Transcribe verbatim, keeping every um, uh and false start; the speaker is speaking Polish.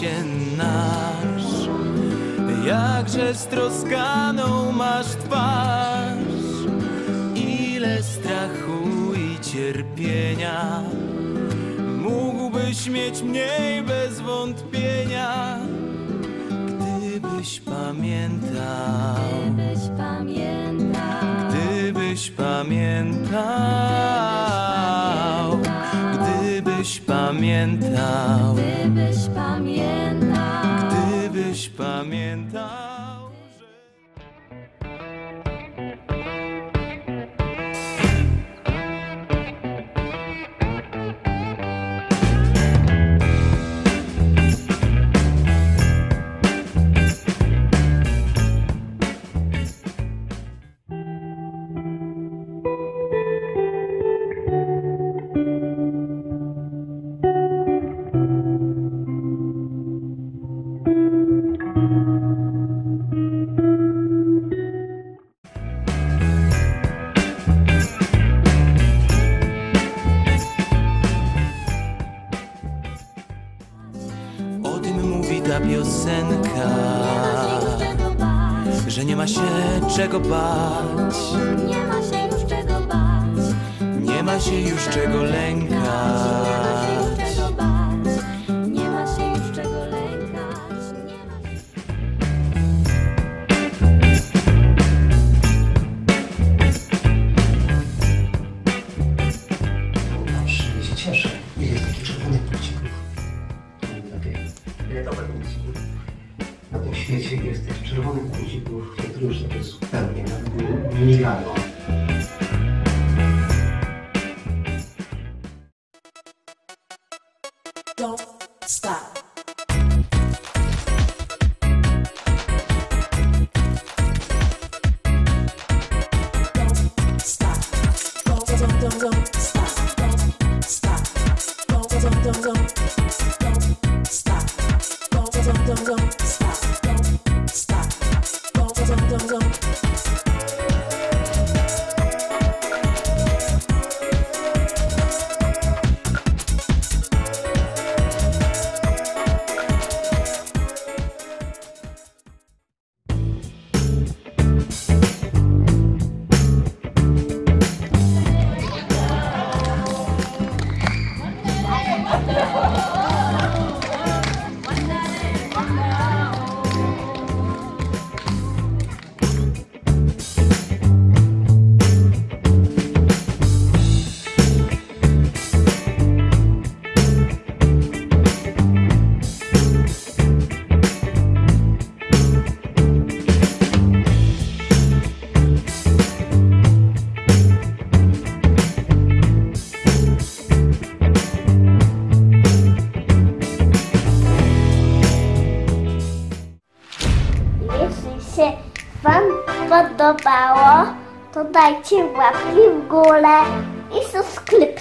Ojcze nasz, jakże stroskaną masz twarz, ile strachu i cierpienia mógłbyś mieć mniej bez wątpienia, gdybyś pamiętał, gdybyś pamiętał, gdybyś pamiętał, gdybyś pamiętał, gdybyś pamiętał, gdybyś pamiętał. O tym mówi ta piosenka, że nie ma się czego bać, nie ma się już czego bać, nie ma się już czego lękać, nie ma się już czego lękać. Dobrze, ja się cieszę. Ile jest takich czerwonych płcików? Ile to płcików? Na tym świecie jest tych czerwonych płcików, które już takie zupełnie nawet nie migają. Don't stop. Don't stop. Don't, don't, don't, don't stop. Don't stop. Don't, don't, don't, don't. Don't stop. Don't, don't, don't, don't stop. Don't stop. Don't, don't, don't, don't. Jeśli się Wam podobało, to dajcie łapki w górę i subskrypcję.